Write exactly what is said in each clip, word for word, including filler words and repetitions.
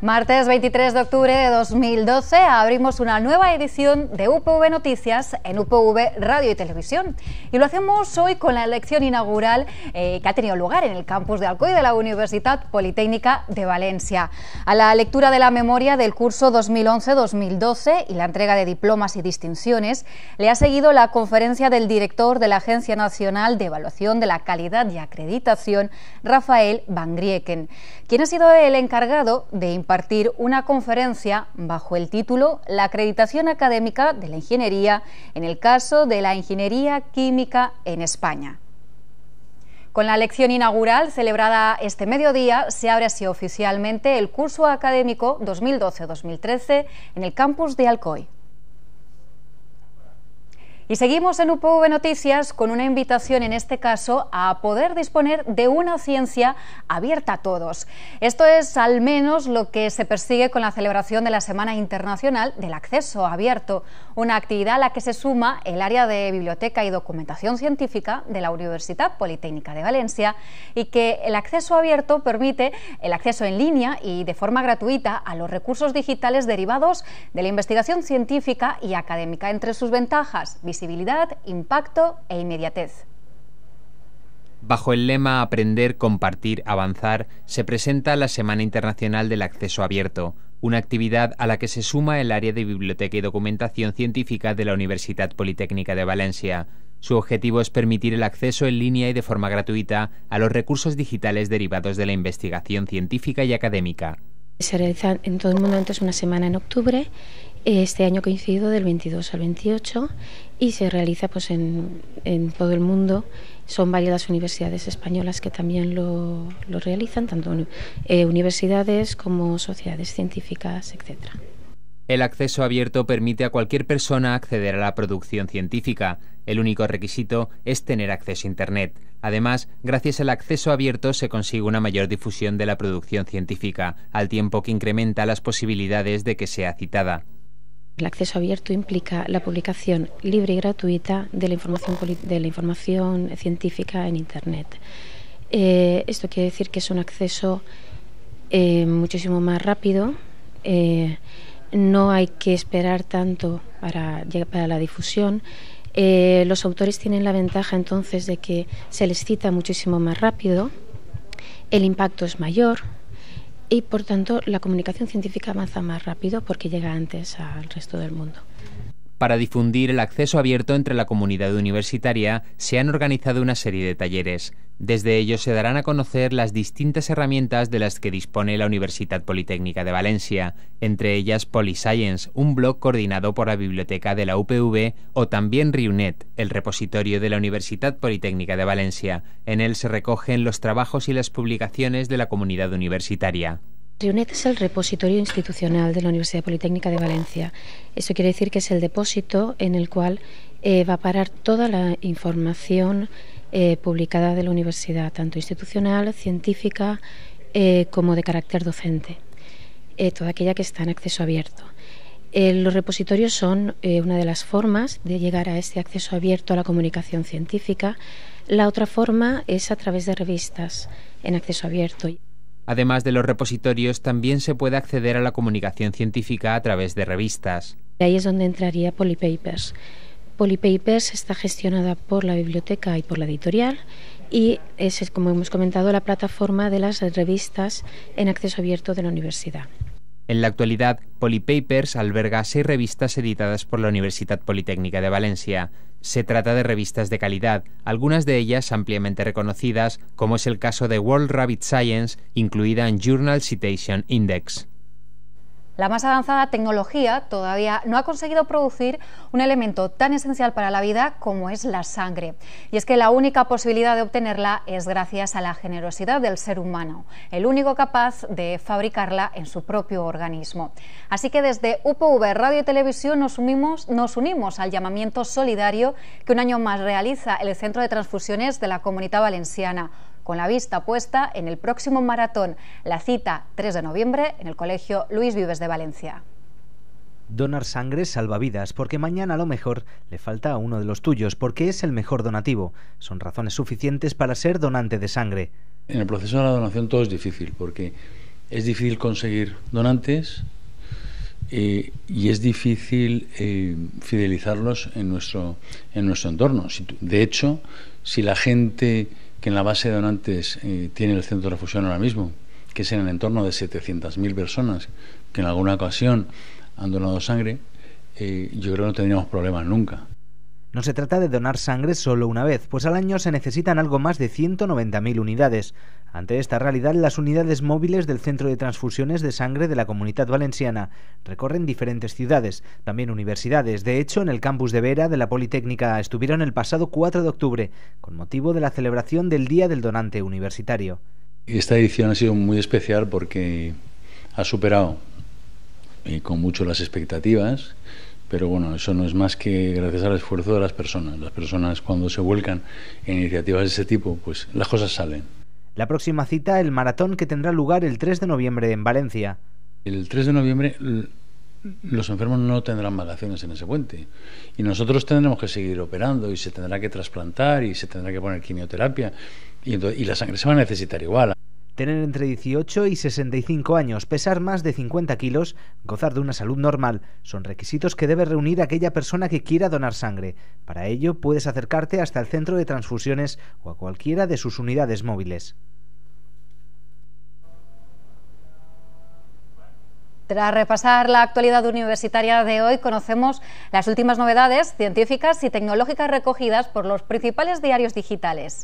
Martes veintitrés de octubre de dos mil doce abrimos una nueva edición de U P V Noticias en U P V Radio y Televisión. Y lo hacemos hoy con la lección inaugural eh, que ha tenido lugar en el campus de Alcoy de la Universitat Politécnica de Valencia. A la lectura de la memoria del curso dos mil once dos mil doce y la entrega de diplomas y distinciones le ha seguido la conferencia del director de la Agencia Nacional de Evaluación de la Calidad y Acreditación, Rafael Van Grieken, quien ha sido el encargado de impartir una conferencia bajo el título La acreditación académica de la ingeniería en el caso de la ingeniería química en España. Con la lección inaugural celebrada este mediodía, se abre así oficialmente el curso académico dos mil doce dos mil trece en el campus de Alcoy. Y seguimos en U P V Noticias con una invitación, en este caso, a poder disponer de una ciencia abierta a todos. Esto es al menos lo que se persigue con la celebración de la Semana Internacional del Acceso Abierto, una actividad a la que se suma el área de Biblioteca y Documentación Científica de la Universitat Politécnica de Valencia, y que el acceso abierto permite el acceso en línea y de forma gratuita a los recursos digitales derivados de la investigación científica y académica. Entre sus ventajas, visibilidad, impacto e inmediatez. Bajo el lema Aprender, Compartir, Avanzar, se presenta la Semana Internacional del Acceso Abierto, una actividad a la que se suma el área de Biblioteca y Documentación Científica de la Universitat Politécnica de Valencia. Su objetivo es permitir el acceso en línea y de forma gratuita a los recursos digitales derivados de la investigación científica y académica. Se realiza en todo el mundo antes una semana en octubre. Este año coincidido del veintidós al veintiocho y se realiza pues en, en todo el mundo. Son varias las universidades españolas que también lo, lo realizan, tanto eh, universidades como sociedades científicas, etcétera. El acceso abierto permite a cualquier persona acceder a la producción científica. El único requisito es tener acceso a Internet. Además, gracias al acceso abierto se consigue una mayor difusión de la producción científica, al tiempo que incrementa las posibilidades de que sea citada. El acceso abierto implica la publicación libre y gratuita de la información, de la información científica en Internet. Eh, esto quiere decir que es un acceso eh, muchísimo más rápido. Eh, no hay que esperar tanto para, para la difusión. Eh, los autores tienen la ventaja entonces de que se les cita muchísimo más rápido, el impacto es mayor y por tanto la comunicación científica avanza más rápido porque llega antes al resto del mundo. Para difundir el acceso abierto entre la comunidad universitaria se han organizado una serie de talleres. Desde ellos se darán a conocer las distintas herramientas de las que dispone la Universitat Politécnica de Valencia, entre ellas Poliscience, un blog coordinado por la biblioteca de la U P V, o también RIUNET, el repositorio de la Universitat Politécnica de Valencia. En él se recogen los trabajos y las publicaciones de la comunidad universitaria. RIUNET es el repositorio institucional de la Universidad Politécnica de Valencia. Eso quiere decir que es el depósito en el cual eh, va a parar toda la información eh, publicada de la universidad, tanto institucional, científica, eh, como de carácter docente, eh, toda aquella que está en acceso abierto. Eh, los repositorios son eh, una de las formas de llegar a este acceso abierto a la comunicación científica. La otra forma es a través de revistas en acceso abierto. Además de los repositorios, también se puede acceder a la comunicación científica a través de revistas. Ahí es donde entraría Polypapers. Polypapers está gestionada por la biblioteca y por la editorial y es, como hemos comentado, la plataforma de las revistas en acceso abierto de la universidad. En la actualidad, Polypapers alberga seis revistas editadas por la Universitat Politécnica de Valencia. Se trata de revistas de calidad, algunas de ellas ampliamente reconocidas, como es el caso de World Rabbit Science, incluida en Journal Citation Index. La más avanzada tecnología todavía no ha conseguido producir un elemento tan esencial para la vida como es la sangre. Y es que la única posibilidad de obtenerla es gracias a la generosidad del ser humano, el único capaz de fabricarla en su propio organismo. Así que desde U P V Radio y Televisión nos unimos, nos unimos al llamamiento solidario que un año más realiza el Centro de Transfusiones de la Comunitat Valenciana, con la vista puesta en el próximo maratón, la cita tres de noviembre en el Colegio Luis Vives de Valencia. Donar sangre salva vidas, porque mañana a lo mejor le falta a uno de los tuyos, porque es el mejor donativo. Son razones suficientes para ser donante de sangre. En el proceso de la donación todo es difícil, porque es difícil conseguir donantes eh, y es difícil eh, fidelizarlos en nuestro, en nuestro entorno. Si, de hecho, si la gente que en la base de donantes eh, tiene el centro de refusión ahora mismo, que es en el entorno de setecientas mil personas que en alguna ocasión han donado sangre, eh, yo creo que no tendríamos problemas nunca. No se trata de donar sangre solo una vez, pues al año se necesitan algo más de ciento noventa mil unidades. Ante esta realidad, las unidades móviles del Centro de Transfusiones de Sangre de la Comunitat Valenciana recorren diferentes ciudades, también universidades. De hecho, en el campus de Vera de la Politécnica estuvieron el pasado cuatro de octubre, con motivo de la celebración del Día del Donante Universitario. Esta edición ha sido muy especial porque ha superado eh, con mucho las expectativas. Pero bueno, eso no es más que gracias al esfuerzo de las personas. Las personas, cuando se vuelcan en iniciativas de ese tipo, pues las cosas salen. La próxima cita, el maratón, que tendrá lugar el tres de noviembre en Valencia. El tres de noviembre los enfermos no tendrán vacaciones en ese puente. Y nosotros tendremos que seguir operando y se tendrá que trasplantar y se tendrá que poner quimioterapia. Y, entonces, y la sangre se va a necesitar igual. Tener entre dieciocho y sesenta y cinco años, pesar más de cincuenta kilos, gozar de una salud normal, son requisitos que debe reunir aquella persona que quiera donar sangre. Para ello puedes acercarte hasta el centro de transfusiones o a cualquiera de sus unidades móviles. Tras repasar la actualidad universitaria de hoy, conocemos las últimas novedades científicas y tecnológicas recogidas por los principales diarios digitales.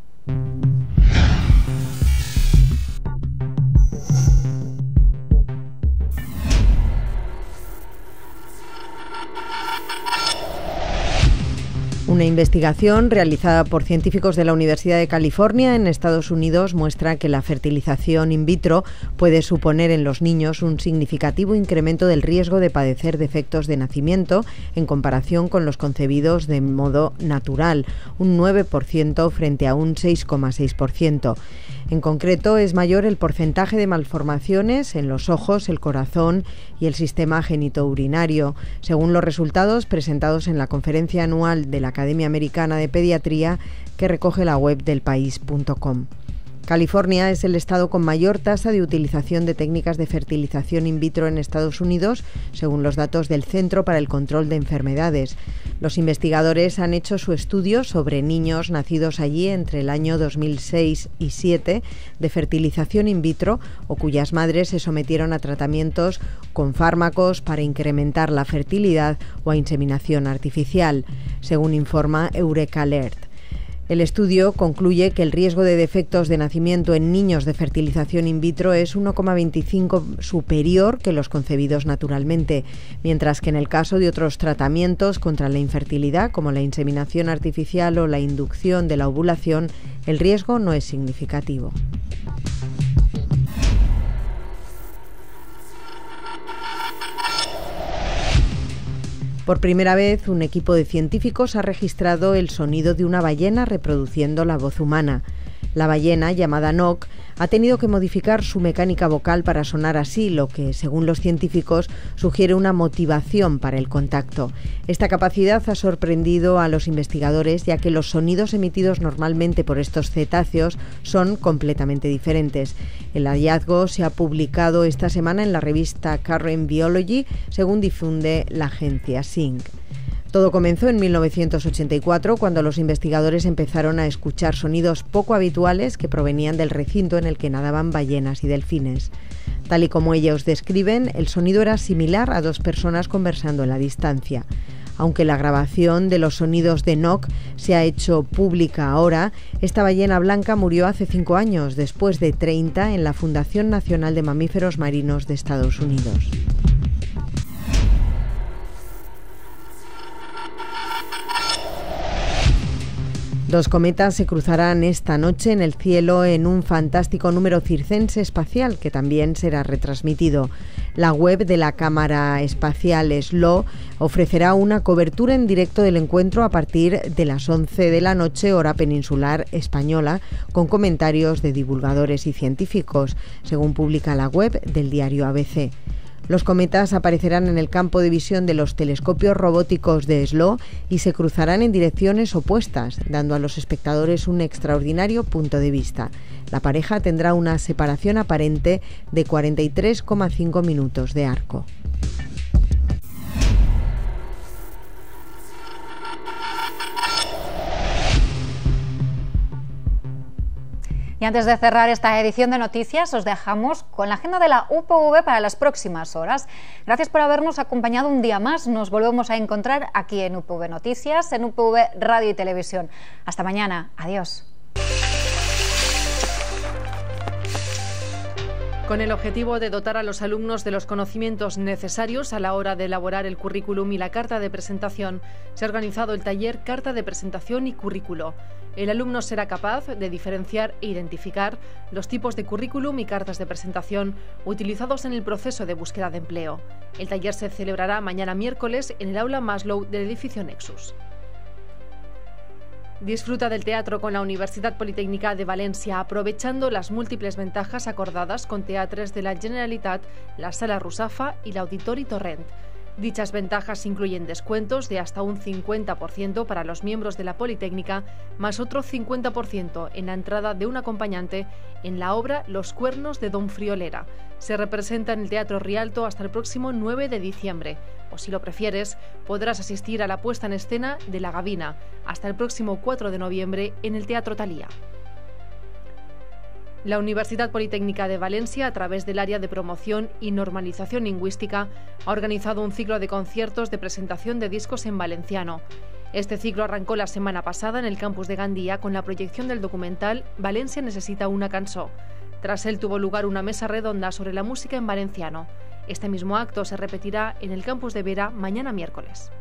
Una investigación realizada por científicos de la Universidad de California en Estados Unidos muestra que la fertilización in vitro puede suponer en los niños un significativo incremento del riesgo de padecer defectos de nacimiento en comparación con los concebidos de modo natural, un nueve por ciento frente a un seis coma seis por ciento. En concreto, es mayor el porcentaje de malformaciones en los ojos, el corazón y el sistema genitourinario, según los resultados presentados en la conferencia anual de la Academia Americana de Pediatría que recoge la web del país punto com. California es el estado con mayor tasa de utilización de técnicas de fertilización in vitro en Estados Unidos, según los datos del Centro para el Control de Enfermedades. Los investigadores han hecho su estudio sobre niños nacidos allí entre el año dos mil seis y dos mil siete de fertilización in vitro o cuyas madres se sometieron a tratamientos con fármacos para incrementar la fertilidad o a inseminación artificial, según informa Eureka Alert. El estudio concluye que el riesgo de defectos de nacimiento en niños de fertilización in vitro es uno coma veinticinco superior que los concebidos naturalmente, mientras que en el caso de otros tratamientos contra la infertilidad, como la inseminación artificial o la inducción de la ovulación, el riesgo no es significativo. Por primera vez, un equipo de científicos ha registrado el sonido de una ballena reproduciendo la voz humana. La ballena, llamada Nock, ha tenido que modificar su mecánica vocal para sonar así, lo que, según los científicos, sugiere una motivación para el contacto. Esta capacidad ha sorprendido a los investigadores, ya que los sonidos emitidos normalmente por estos cetáceos son completamente diferentes. El hallazgo se ha publicado esta semana en la revista Current Biology, según difunde la agencia Sync. Todo comenzó en mil novecientos ochenta y cuatro, cuando los investigadores empezaron a escuchar sonidos poco habituales que provenían del recinto en el que nadaban ballenas y delfines. Tal y como ellos describen, el sonido era similar a dos personas conversando en la distancia. Aunque la grabación de los sonidos de Nock se ha hecho pública ahora, esta ballena blanca murió hace cinco años, después de treinta, en la Fundación Nacional de Mamíferos Marinos de Estados Unidos. Dos cometas se cruzarán esta noche en el cielo en un fantástico número circense espacial que también será retransmitido. La web de la cámara espacial S L O ofrecerá una cobertura en directo del encuentro a partir de las once de la noche, hora peninsular española, con comentarios de divulgadores y científicos, según publica la web del diario A B C. Los cometas aparecerán en el campo de visión de los telescopios robóticos de S L O y se cruzarán en direcciones opuestas, dando a los espectadores un extraordinario punto de vista. La pareja tendrá una separación aparente de cuarenta y tres coma cinco minutos de arco. Y antes de cerrar esta edición de noticias, os dejamos con la agenda de la U P V para las próximas horas. Gracias por habernos acompañado un día más. Nos volvemos a encontrar aquí en U P V Noticias, en U P V Radio y Televisión. Hasta mañana. Adiós. Con el objetivo de dotar a los alumnos de los conocimientos necesarios a la hora de elaborar el currículum y la carta de presentación, se ha organizado el taller Carta de Presentación y Currículo. El alumno será capaz de diferenciar e identificar los tipos de currículum y cartas de presentación utilizados en el proceso de búsqueda de empleo. El taller se celebrará mañana miércoles en el aula Maslow del edificio Nexus. Disfruta del teatro con la Universitat Politécnica de Valencia, aprovechando las múltiples ventajas acordadas con teatres de la Generalitat, la Sala Rusafa y la Auditori Torrent. Dichas ventajas incluyen descuentos de hasta un cincuenta por ciento para los miembros de la Politécnica, más otro cincuenta por ciento en la entrada de un acompañante en la obra Los Cuernos de Don Friolera. Se representa en el Teatro Rialto hasta el próximo nueve de diciembre. O si lo prefieres, podrás asistir a la puesta en escena de La Gavina hasta el próximo cuatro de noviembre en el Teatro Thalía. La Universitat Politécnica de Valencia, a través del área de promoción y normalización lingüística, ha organizado un ciclo de conciertos de presentación de discos en valenciano. Este ciclo arrancó la semana pasada en el campus de Gandía con la proyección del documental Valencia necesita una cançó. Tras él tuvo lugar una mesa redonda sobre la música en valenciano. Este mismo acto se repetirá en el campus de Vera mañana miércoles.